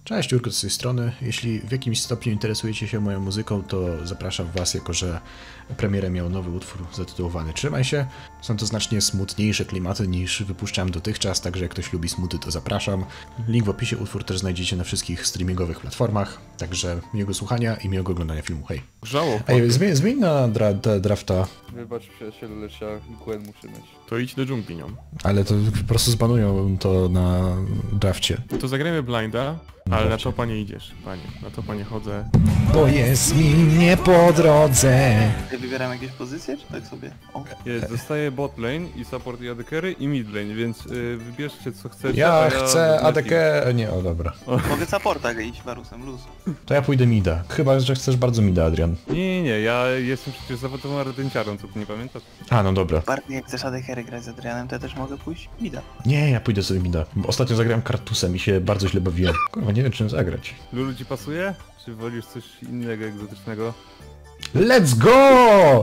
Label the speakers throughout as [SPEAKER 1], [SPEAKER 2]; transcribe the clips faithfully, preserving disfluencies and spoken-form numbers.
[SPEAKER 1] Cześć, Jurko z tej strony. Jeśli w jakimś stopniu interesujecie się moją muzyką, to zapraszam was, jako że premierę miał nowy utwór zatytułowany Trzymaj się. Są to znacznie smutniejsze klimaty niż wypuszczałem dotychczas, także jak ktoś lubi smuty, to zapraszam. Link w opisie, utwór też znajdziecie na wszystkich streamingowych platformach, także miłego słuchania i miłego oglądania filmu. Hej.
[SPEAKER 2] Żało.
[SPEAKER 1] Ej, zmień, zmień na dra dra drafta.
[SPEAKER 3] Wybacz przyjacielu, lecz ja Gwen muszę mieć.
[SPEAKER 2] To idź do dżungli nią.
[SPEAKER 1] Ale to po prostu zbanują to na drafcie.
[SPEAKER 2] To zagrajmy blinda, ale na to panie idziesz, panie. Na to panie chodzę.
[SPEAKER 1] Bo jest mi nie po drodze.
[SPEAKER 4] Ja wybieram jakieś pozycje, czy tak sobie? O.
[SPEAKER 3] Jest, dostaję bot lane i support i A D carry i mid lane, więc yy, wybierzcie co chcecie.
[SPEAKER 1] Ja,
[SPEAKER 3] a ja
[SPEAKER 1] chcę A D K...
[SPEAKER 3] team.
[SPEAKER 1] Nie, o dobra.
[SPEAKER 4] Mogę supporta iść Varusem, luz.
[SPEAKER 1] To ja pójdę mida. Chyba, że chcesz bardzo mida, Adrian.
[SPEAKER 3] Nie, nie, nie, ja jestem przecież zawodową ardenciarą, co ty nie pamiętasz?
[SPEAKER 1] A, no dobra.
[SPEAKER 4] Bardziej jak chcesz A D carry grać z Adrianem, to ja też mogę pójść mida.
[SPEAKER 1] Nie, ja pójdę sobie mida. Bo ostatnio zagrałem kartusem i się bardzo źle bawiłem. Kurwa, nie wiem czym zagrać.
[SPEAKER 3] Lulu ci pasuje? Czy wolisz coś innego, egzotycznego?
[SPEAKER 1] Let's go!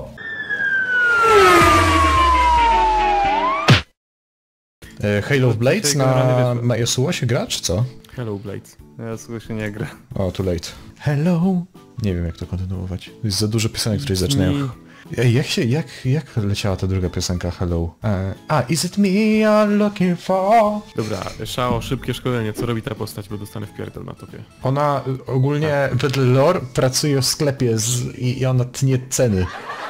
[SPEAKER 1] E, Halo of Blades na Yasuo się gra, czy co?
[SPEAKER 2] Hello Blades.
[SPEAKER 3] Ja słuchaj się nie gra.
[SPEAKER 1] O, too late. Hello! Nie wiem jak to kontynuować. Jest za dużo piosenek, które zaczynają. Ej, jak się, jak, jak leciała ta druga piosenka Hello? E, a, is it me you're looking for?
[SPEAKER 2] Dobra, Szao, szybkie szkolenie. Co robi ta postać, bo dostanę wpierdol na topie.
[SPEAKER 1] Ona y, ogólnie wedle lore pracuje w sklepie z, i, i ona tnie ceny.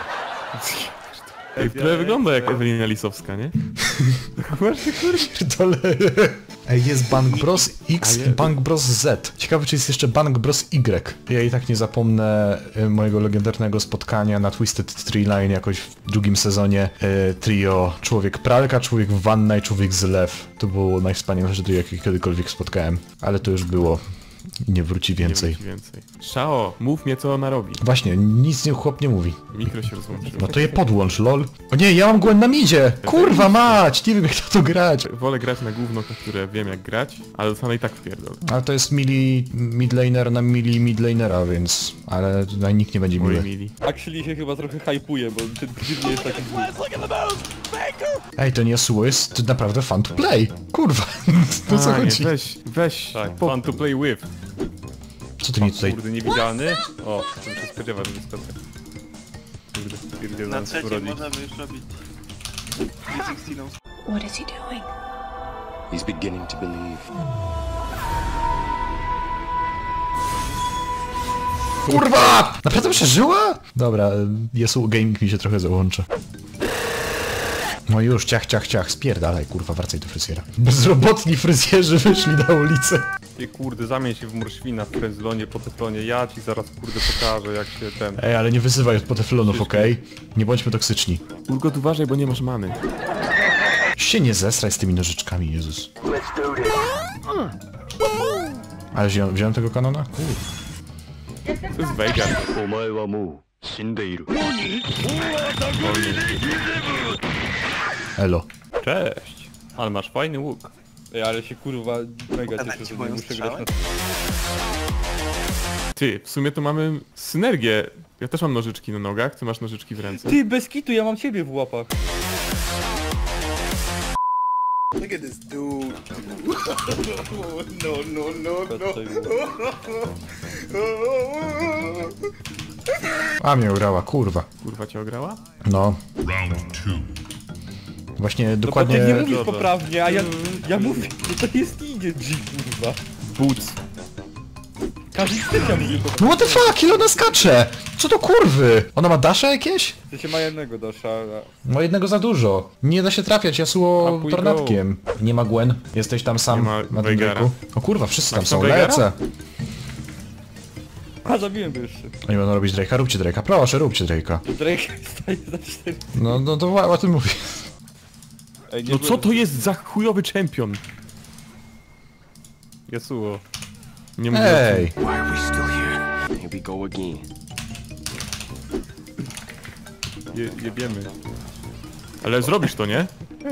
[SPEAKER 2] Ej, trochę wygląda jak Ewelina Lisowska, nie?
[SPEAKER 3] Właśnie kurde.
[SPEAKER 1] Pierdolę. Ej, jest Bank Bros X i Bank Bros Z. Ciekawe, czy jest jeszcze Bank Bros Y. Ja i tak nie zapomnę y, mojego legendarnego spotkania na Twisted Tree Line jakoś w drugim sezonie. Y, trio Człowiek Pralka, Człowiek Wanna i Człowiek z Lew. To było najwspanialsze trio, jakie kiedykolwiek spotkałem. Ale to już było. Nie wróci więcej.
[SPEAKER 2] Nie wróci więcej. Szao, mów mnie co ona robi.
[SPEAKER 1] Właśnie, nic nie chłop nie mówi.
[SPEAKER 2] Mikro się rozłączyło.
[SPEAKER 1] No to je podłącz, lol. O nie, ja mam Gwen na midzie! Kurwa mać! Nie wiem jak to tu grać.
[SPEAKER 2] Wolę grać na gówno, na które wiem jak grać, ale dostanę i tak wpierdol.
[SPEAKER 1] Ale to jest mili midlaner na mili midlanera, więc... Ale tutaj nikt nie będzie
[SPEAKER 2] Moi
[SPEAKER 1] miły.
[SPEAKER 2] mili.
[SPEAKER 3] Actually się chyba trochę hypuje, bo ten klip nie jest taki zły.
[SPEAKER 1] Ej, ten Yasuo jest naprawdę fun to play. Kurwa, to co
[SPEAKER 2] A, nie,
[SPEAKER 1] chodzi?
[SPEAKER 2] weź, weź,
[SPEAKER 3] Tak,
[SPEAKER 2] po...
[SPEAKER 3] fun to play with.
[SPEAKER 1] Co ty mi tutaj...
[SPEAKER 3] Kurde, niewidzialny. O, to się spodziewa, że wyskoczę. Kurde,
[SPEAKER 4] Na
[SPEAKER 3] stwierdziłem, co
[SPEAKER 4] trzecim
[SPEAKER 3] robić.
[SPEAKER 4] można by już robić... trzy szesnaście.
[SPEAKER 5] What is he doing?
[SPEAKER 6] He's beginning to believe.
[SPEAKER 1] Kurwa! Naprawdę przeżyła? Dobra, Yasuo gaming mi się trochę załącza. No już, ciach, ciach, ciach, spierdalaj, kurwa, wracaj do fryzjera. Bezrobotni fryzjerzy wyszli na ulicę.
[SPEAKER 3] Ty kurde, zamień się w morświna w frenzlonie, po teflonie. Ja ci zaraz kurde pokażę, jak się ten...
[SPEAKER 1] Ej, ale nie wyzywaj po teflonów, okej? Nie bądźmy toksyczni.
[SPEAKER 2] Urgot, uważaj, bo nie masz many.
[SPEAKER 1] Się nie zesraj z tymi nożyczkami, Jezus. Ale wziąłem, wziąłem tego kanona? Kur.
[SPEAKER 2] To jest Veigar.
[SPEAKER 1] Elo.
[SPEAKER 3] Cześć! Ale masz fajny łuk. Ej, ale się kurwa mega
[SPEAKER 4] Dać
[SPEAKER 3] cieszę,
[SPEAKER 4] ci
[SPEAKER 3] że nie
[SPEAKER 4] moją
[SPEAKER 3] muszę
[SPEAKER 4] strzałę?
[SPEAKER 3] grać na...
[SPEAKER 2] Ty, w sumie to mamy synergię. Ja też mam nożyczki na nogach, ty masz nożyczki w ręce.
[SPEAKER 3] Ty, bez kitu, ja mam ciebie w łapach.
[SPEAKER 7] Look at this dude. no, no, no, no.
[SPEAKER 1] A mnie urała, kurwa.
[SPEAKER 2] Kurwa cię ograła?
[SPEAKER 1] No. Właśnie dokładnie...
[SPEAKER 3] No, nie mówisz
[SPEAKER 2] Dobra.
[SPEAKER 3] poprawnie, a ja, ja mówię, że to jest idzie G, kurwa.
[SPEAKER 2] Boots.
[SPEAKER 3] Każdy stycznia mówi po
[SPEAKER 1] No what the fuck, ile ona skacze? Co to kurwy? Ona ma dasza jakieś?
[SPEAKER 3] To się ma jednego dasza.
[SPEAKER 1] No jednego za dużo. Nie da się trafiać, Yasuo
[SPEAKER 2] A pój
[SPEAKER 1] tornadkiem. Nie ma Gwen. Jesteś tam sam
[SPEAKER 2] Nie ma
[SPEAKER 1] na tym
[SPEAKER 2] Veigara.
[SPEAKER 1] wieku. O kurwa, wszyscy tam
[SPEAKER 2] Masz
[SPEAKER 1] są.
[SPEAKER 2] tam Veigara?
[SPEAKER 1] Lecę.
[SPEAKER 3] A, zabiłem go jeszcze.
[SPEAKER 1] Oni będą robić Drake'a. Róbcie Drake'a. Proszę, róbcie Drake'a.
[SPEAKER 3] Drake staje za cztery.
[SPEAKER 1] No, no to o tym mówię.
[SPEAKER 3] Ej, nie
[SPEAKER 2] No
[SPEAKER 3] było-
[SPEAKER 2] co to jest za chujowy czempion?
[SPEAKER 3] Yasuo.
[SPEAKER 2] Nie mówię.
[SPEAKER 1] Ej!
[SPEAKER 6] Why are we still here? Here we go again.
[SPEAKER 2] Je, jebiemy. Ale zrobisz to, nie?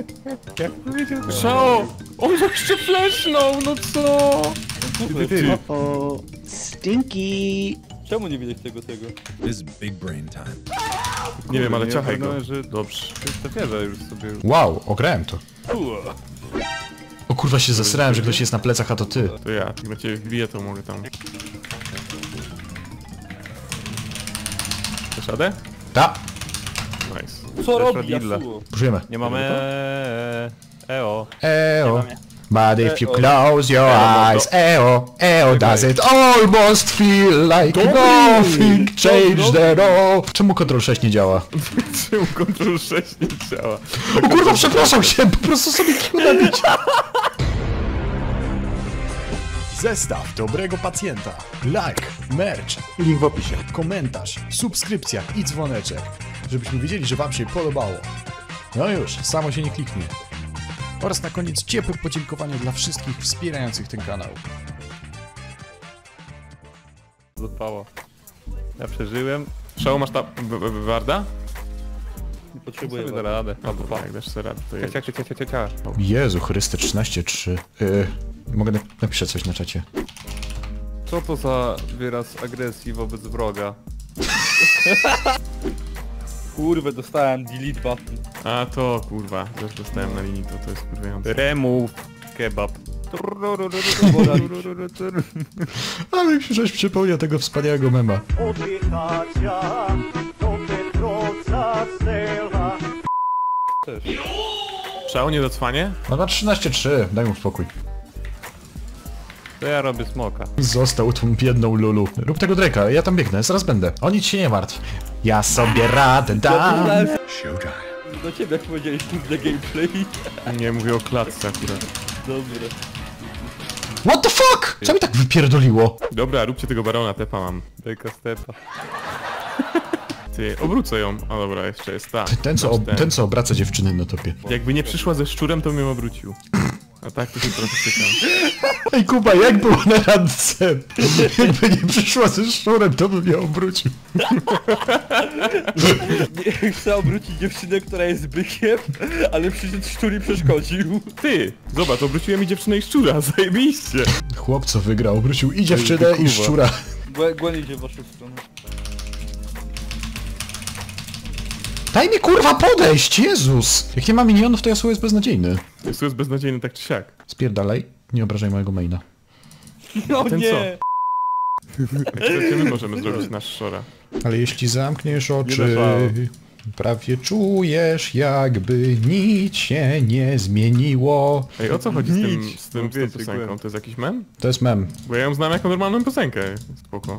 [SPEAKER 2] Szao! On jeszcze flashnął, no co? Ty, ty, ty.
[SPEAKER 5] Oh, stinky.
[SPEAKER 3] Czemu nie widać tego tego?
[SPEAKER 8] This is big brain time.
[SPEAKER 2] Nie wiem, ale
[SPEAKER 3] nie
[SPEAKER 2] ciachaj go.
[SPEAKER 3] ogarnąłem, że-
[SPEAKER 2] Dobrze.
[SPEAKER 3] To wierzę już sobie.
[SPEAKER 1] Wow, ograłem to.
[SPEAKER 3] Ua.
[SPEAKER 1] O O kurwa, się zesrałem, że ktoś jest na plecach, a to ty.
[SPEAKER 2] To ja, jak na ciebie wbiję, to mogę tam... Dasz radę?
[SPEAKER 1] Ta,
[SPEAKER 2] Nice.
[SPEAKER 3] Co robi
[SPEAKER 2] Radilla.
[SPEAKER 3] Yasuo?
[SPEAKER 1] użyjemy.
[SPEAKER 3] Nie mamy... Eo.
[SPEAKER 1] Eo.
[SPEAKER 4] mam je.
[SPEAKER 1] But if you
[SPEAKER 3] Eo.
[SPEAKER 1] close your
[SPEAKER 2] Eo,
[SPEAKER 1] eyes, Eo, Eo, does it almost feel like nothing changed at all? Czemu Ctrl sześć nie działa?
[SPEAKER 2] Czemu Ctrl sześć nie działa?
[SPEAKER 1] O kurwa, przepraszam się, po prostu sobie Q nabić. Zestaw dobrego pacjenta. Like, merch, link w opisie, komentarz, subskrypcja i dzwoneczek, żebyśmy wiedzieli, że wam się podobało. No już, samo się nie kliknie. Oraz na koniec ciepłe podziękowanie dla wszystkich wspierających ten kanał.
[SPEAKER 3] Zostało. Ja przeżyłem.
[SPEAKER 2] Szału masz ta... b- b- Warda?
[SPEAKER 3] Nie potrzebuję
[SPEAKER 2] Sobie
[SPEAKER 3] da
[SPEAKER 2] da
[SPEAKER 3] radę.
[SPEAKER 2] No to jak dasz sobie radę, to
[SPEAKER 3] Cia,
[SPEAKER 2] jedź.
[SPEAKER 3] cia, cia, cia, cia, cia.
[SPEAKER 1] Jezu Chryste, trzynaście trzy. Yy, mogę na napiszę coś na czacie.
[SPEAKER 3] Co to za wyraz agresji wobec wroga? Kurwę, dostałem delete button.
[SPEAKER 2] A to kurwa, też dostałem na linii, to to jest kurwiające.
[SPEAKER 3] Remove kebab.
[SPEAKER 1] Ale mi się żeś przypomniał tego wspaniałego mema.
[SPEAKER 3] Też.
[SPEAKER 2] Szału nie docwanie?
[SPEAKER 1] No na trzynaście trzy, daj mu spokój.
[SPEAKER 3] To ja robię smoka.
[SPEAKER 1] Został tą biedną Lulu. Rób tego Drake'a, ja tam biegnę, zaraz będę. O nic się nie martw. Ja sobie radę dam.
[SPEAKER 3] Do ciebie jak powiedziałeś kurde gameplay.
[SPEAKER 2] Nie, mówię o klatce akurat.
[SPEAKER 3] Dobre.
[SPEAKER 1] What the fuck? Co mi tak wypierdoliło?
[SPEAKER 2] Dobra, róbcie tego barona, tepa mam.
[SPEAKER 3] Deka stepa.
[SPEAKER 2] Ty, obrócę ją. A dobra, jeszcze jest ta.
[SPEAKER 1] Ten co, ob, ten co obraca dziewczyny na topie.
[SPEAKER 2] Jakby nie przyszła ze szczurem, to bym ją obrócił. A tak to się trochę cykam.
[SPEAKER 1] Ej Kuba, jak było na randce? Jakby nie przyszła ze szczurem, to bym ją obrócił.
[SPEAKER 3] Nie chcę obrócić dziewczynę, która jest bykiem, ale przyszedł szczur i przeszkodził.
[SPEAKER 2] Ty! Zobacz, obróciłem mi dziewczynę i szczura, zajebiście!
[SPEAKER 1] Chłop co wygrał, obrócił i dziewczynę i szczura.
[SPEAKER 3] Gwen idzie w waszą stronę.
[SPEAKER 1] Daj mi kurwa podejść, Jezus! Jak nie ma minionów, to Yasuo jest beznadziejny.
[SPEAKER 2] Jest jest beznadziejny tak czy siak.
[SPEAKER 1] Spierdalaj, nie obrażaj mojego maina.
[SPEAKER 3] No
[SPEAKER 2] ten
[SPEAKER 3] nie!
[SPEAKER 2] co? Jak chcecie, my możemy zrobić nasz szora.
[SPEAKER 1] Ale jeśli zamkniesz
[SPEAKER 3] Nie
[SPEAKER 1] oczy,
[SPEAKER 3] dawało.
[SPEAKER 1] prawie czujesz, jakby nic się nie zmieniło.
[SPEAKER 2] Ej, o co chodzi z tym,
[SPEAKER 3] Nic.
[SPEAKER 2] z tym,
[SPEAKER 3] No
[SPEAKER 2] z tą
[SPEAKER 3] wiecie,
[SPEAKER 2] piosenką?
[SPEAKER 3] Gwen.
[SPEAKER 2] To jest jakiś mem?
[SPEAKER 1] To jest mem.
[SPEAKER 2] Bo ja ją znam jako normalną piosenkę. Spoko.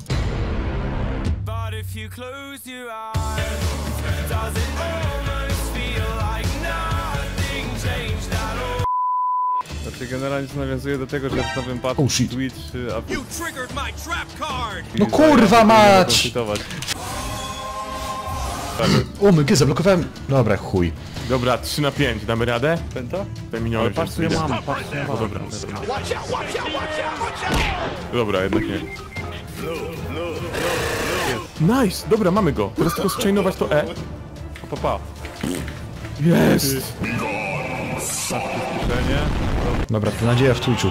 [SPEAKER 3] Znaczy generalnie to nawiązuje do tego, że w nowym patchu
[SPEAKER 1] Oh, shit.
[SPEAKER 3] Twitch... y, a-
[SPEAKER 1] No kurwa mać!
[SPEAKER 3] Cheatować.
[SPEAKER 1] O my G, zablokowałem... Dobra, chuj.
[SPEAKER 2] Dobra, trzy na pięć, damy radę?
[SPEAKER 3] Penta?
[SPEAKER 2] Te miniony
[SPEAKER 3] Ale patrz co ja
[SPEAKER 2] się
[SPEAKER 3] mam, patrz co ja mam.
[SPEAKER 2] dobra. Dobra, jednak nie. Nice! Dobra, mamy go. Teraz tylko zchainować to E.
[SPEAKER 3] Pa, pa.
[SPEAKER 2] Jest!
[SPEAKER 3] Kieszenie.
[SPEAKER 1] Dobra, to nadzieja w Twitchu.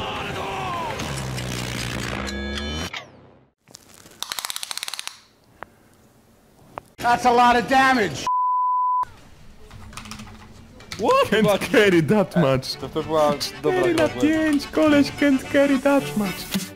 [SPEAKER 3] What?
[SPEAKER 2] Can't carry that much.
[SPEAKER 3] To, to była dobra
[SPEAKER 2] cztery na
[SPEAKER 3] gra.
[SPEAKER 2] pięć, koleś can't carry that much.